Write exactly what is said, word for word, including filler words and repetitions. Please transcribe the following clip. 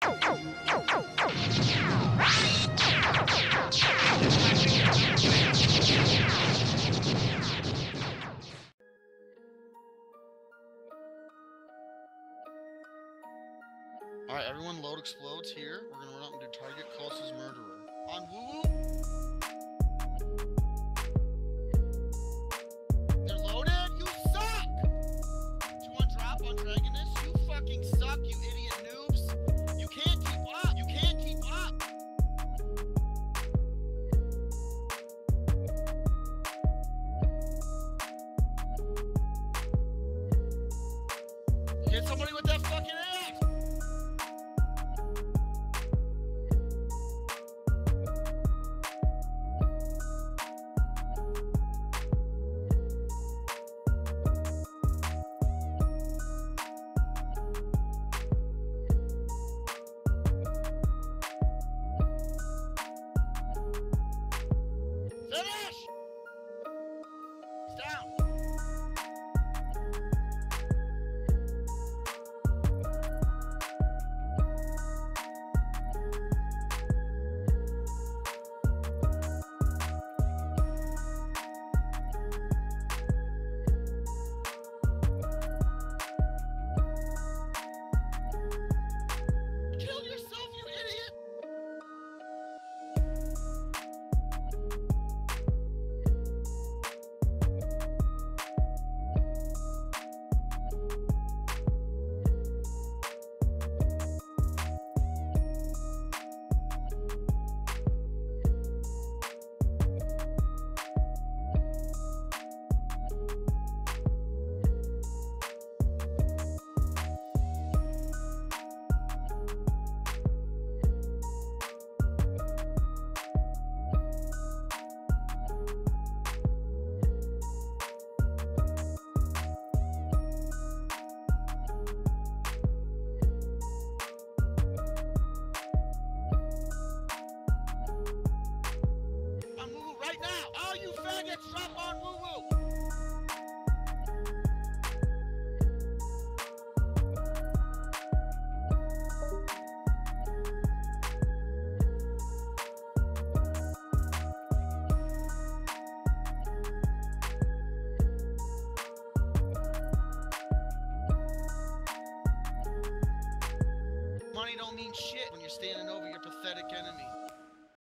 Alright, everyone load explodes here. We're gonna run up and do target closest murderer. On woo woo! They're loaded? You suck! Do you want drop on Dragoness? You fucking suck, you idiot noobs! You can't keep up! You can't keep up! Hit somebody with that fucking axe! Finish! He's down! Kill yourself, you idiot! On woo woo right now! All you faggots, drop on woo woo! Money don't mean shit when you're standing over your pathetic enemy.